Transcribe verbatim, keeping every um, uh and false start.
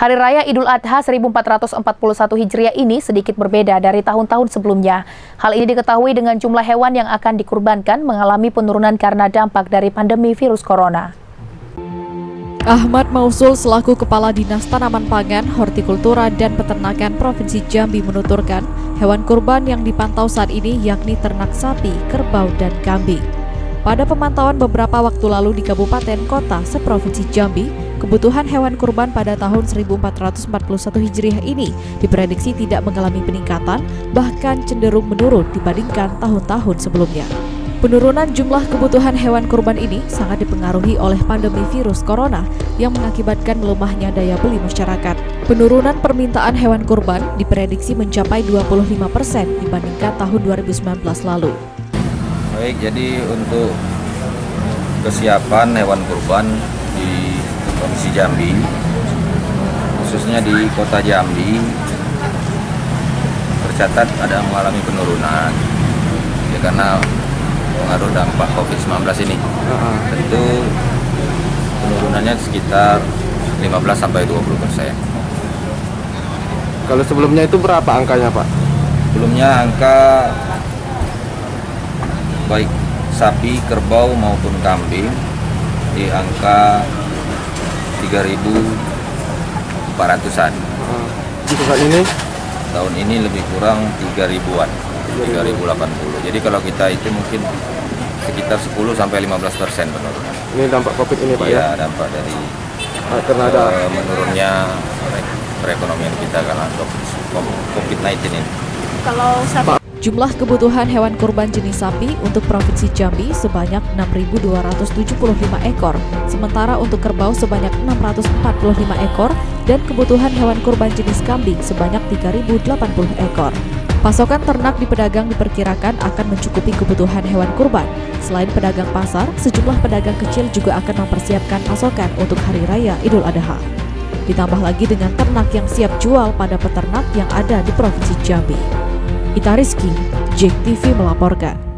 Hari Raya Idul Adha seribu empat ratus empat puluh satu Hijriah ini sedikit berbeda dari tahun-tahun sebelumnya. Hal ini diketahui dengan jumlah hewan yang akan dikurbankan mengalami penurunan karena dampak dari pandemi virus corona. Ahmad Mausul selaku Kepala Dinas Tanaman Pangan, Hortikultura, dan Peternakan Provinsi Jambi menuturkan, hewan kurban yang dipantau saat ini yakni ternak sapi, kerbau, dan kambing. Pada pemantauan beberapa waktu lalu di kabupaten kota seprovinsi Jambi, kebutuhan hewan kurban pada tahun seribu empat ratus empat puluh satu Hijriah ini diprediksi tidak mengalami peningkatan, bahkan cenderung menurun dibandingkan tahun-tahun sebelumnya. Penurunan jumlah kebutuhan hewan kurban ini sangat dipengaruhi oleh pandemi virus corona yang mengakibatkan melemahnya daya beli masyarakat. Penurunan permintaan hewan kurban diprediksi mencapai dua puluh lima persen dibandingkan tahun dua ribu sembilan belas lalu. Baik, jadi untuk kesiapan hewan kurban di Provinsi Jambi, khususnya di Kota Jambi, tercatat ada mengalami penurunan, ya karena pengaruh dampak covid sembilan belas ini. Uh-huh. Tentu penurunannya sekitar lima belas sampai dua puluh persen. Kalau sebelumnya itu berapa angkanya, Pak? Sebelumnya angka baik sapi, kerbau maupun kambing di angka tiga ribu empat ratusan. Hmm. Untuk saat ini? Tahun ini lebih kurang tiga ribuan, tiga ribu delapan puluh. Jadi kalau kita itu mungkin sekitar sepuluh sampai lima belas persen penurunan. Ini dampak Covid ini, Pak? Iya, ya? dampak dari nah, karena ada uh, menurunnya perekonomian kita karena covid sembilan belas ini. Kalau sapi Jumlah kebutuhan hewan kurban jenis sapi untuk Provinsi Jambi sebanyak enam ribu dua ratus tujuh puluh lima ekor, sementara untuk kerbau sebanyak enam ratus empat puluh lima ekor, dan kebutuhan hewan kurban jenis kambing sebanyak tiga ribu delapan puluh ekor. Pasokan ternak di pedagang diperkirakan akan mencukupi kebutuhan hewan kurban. Selain pedagang pasar, sejumlah pedagang kecil juga akan mempersiapkan pasokan untuk Hari Raya Idul Adha. Ditambah lagi dengan ternak yang siap jual pada peternak yang ada di Provinsi Jambi. Ita Rizky, J E K T V melaporkan.